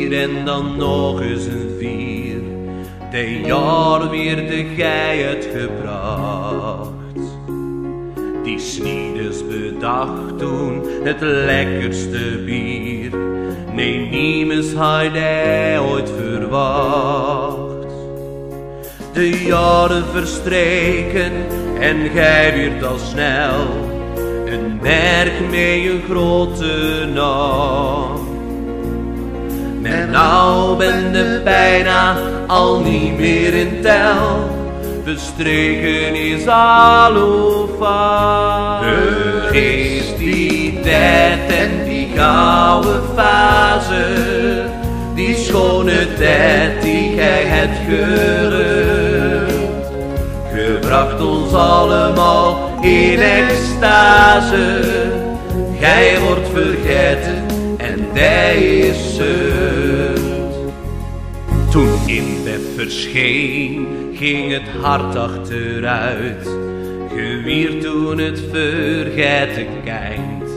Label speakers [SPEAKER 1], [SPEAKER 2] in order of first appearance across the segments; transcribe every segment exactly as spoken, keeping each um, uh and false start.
[SPEAKER 1] vier en dan nog eens een vier. De jaar weerde gij het gebracht. Die sniedes bedacht toen het lekkerste bier. Nee, niemens had hij ooit verwacht. De jaren verstreken en gij weert al snel een merk met een grote naam. Maar nou ben de bijna al niet meer in tel. Verstreken is al hoe vaak. Vergeet die tijd en die gouden fase, die schone tijd die gij hebt gerund. Gebracht ons allemaal in extase. Gij wordt vergeten en hij is zund. Toen in bed verscheen, ging het hart achteruit. Gewierd toen het vergeten kijkt.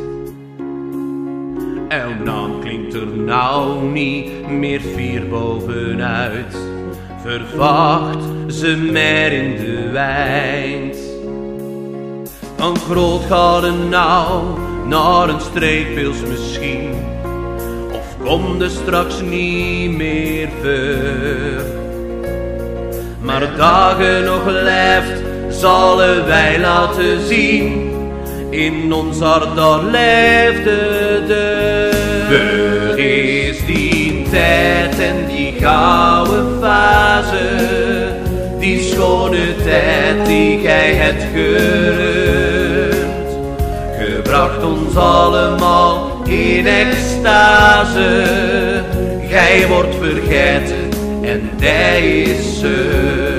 [SPEAKER 1] En dan klinkt er nou niet meer vier bovenuit. Verwacht ze meer in de wijd. Van groot gaan nou naar een streekpils misschien. Of kom er straks niet meer ver. Maar dagen nog leeft, zullen wij laten zien. In ons hart daar leefde de. Vergeet die tijd en die gouden fase, die schone tijd die gij hebt gerund. Gebracht ons allemaal in extase. Gij wordt vergeten en hij is zund.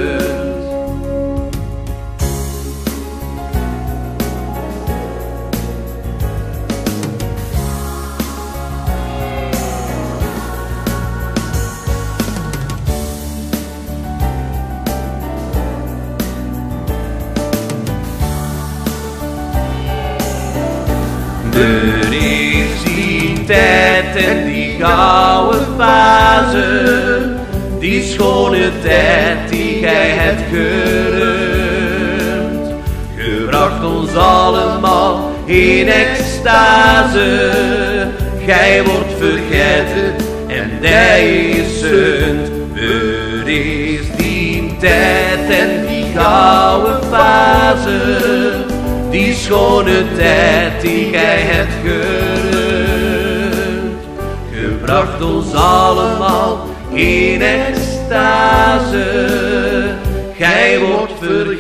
[SPEAKER 1] Er is die tijd en die gouden fase, die schone tijd die gij hebt gerund. Gebracht ons allemaal in extase. Gij wordt vergeten en hij is zund. Er is die tijd en die gouden fase, die schone tijd die gij hebt gerund. Gebracht ons allemaal in extase. Gij wordt vergeten